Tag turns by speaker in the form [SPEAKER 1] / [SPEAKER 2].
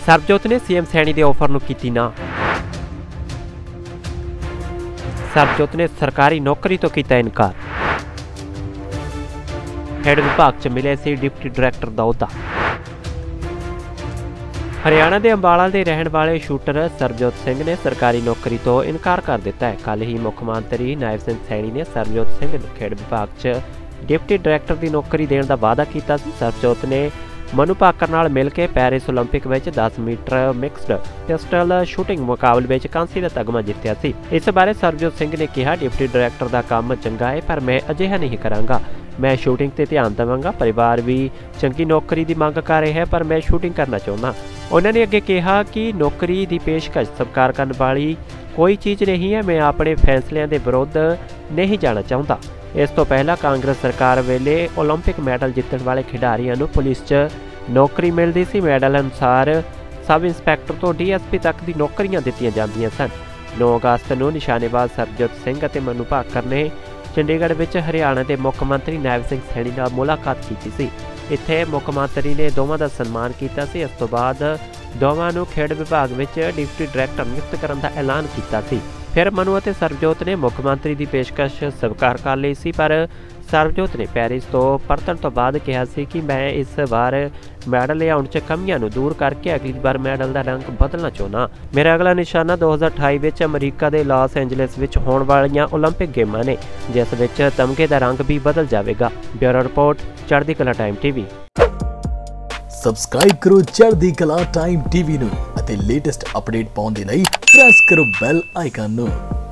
[SPEAKER 1] ਸਰਬਜੋਤ ने सीएम सैनी के ऑफर नूं कीती ना। सरबजोत ने सरकारी नौकरी तो किया इनकार। हेड विभाग च मिले सी डिप्टी डायरैक्टर दा अहुदा। हरियाणा के अंबाला के रहने वाले शूटर सरबजोत सिंह ने सरकारी नौकरी तो इनकार कर दिता है। कल ही मुख्यमंत्री नायब सिंह सैनी ने सरबजोत सिंह नूं खेड विभाग च डिप्टी डायरैक्टर की नौकरी देने का वादा किया। सरबजोत ने मनु भाकर नाल मिल के पैरिस ओलंपिक में 10 मीटर मिक्सड पिस्टल शूटिंग मुकाबले में कांसी का तगमा जितया सी। इस बारे सरबजोत सिंह ने कहा, डिप्टी डायरैक्टर का काम चंगा है पर मैं अजिहा नहीं करांगा। मैं शूटिंग ते ध्यान देवांगा। परिवार भी चंगी नौकरी की मंग कर रहा है पर मैं शूटिंग करना चाहुंदा। उन्होंने अगे कहा कि नौकरी की पेशकश स्वीकार करने वाली कोई चीज़ नहीं है। मैं अपने फैसलों के विरुद्ध नहीं जाना चाहता। इस तो पहला कांग्रेस सरकार वेले ओलंपिक मैडल जितने वाले खिडारियों को पुलिस च नौकरी मिलती सी। मैडल अनुसार सब इंस्पैक्टर तो DSP तक की नौकरियां दित्तियां जांदियां सन। 9 अगस्त को निशानेबाज सरबजोत सिंह और मनु भाकर ने चंडीगढ़ में हरियाणा के मुख्यमंत्री नायब सिंह सैनी नाल मुलाकात की सी। इत्थे मुख्यमंत्री ने दोवां दा सन्मान किया। इस तो बाद दोवां नूं खेड विभाग में डिप्टी डायरैक्टर नियुक्त करने का ऐलान किया। फिर मनु और सरबजोत ने मुख्यमंत्री की पेशकश स्वीकार कर ली सी, पर सरबजोत ने पैरिस तो परतन तो बाद कहा सी कि मैं इस बार मैडल लियाउण च कमियां नूं दूर करके अगली बार मैडल का रंग बदलना चाहुंदा। मेरा अगला निशाना 2028 में अमरीका के लॉस एंजलिस में होने वालियां ओलंपिक गेमां ने, जिस विच तमगे का रंग भी बदल जाएगा। ब्यूरो रिपोर्ट, चढ़दी कला टाइम टीवी।
[SPEAKER 2] सबसक्राइब करो चढ़दी कला टाइम टीवी नूं अते लेटेस्ट अपडेट पाउण दे लई प्रेस करो बैल आइकन नूं।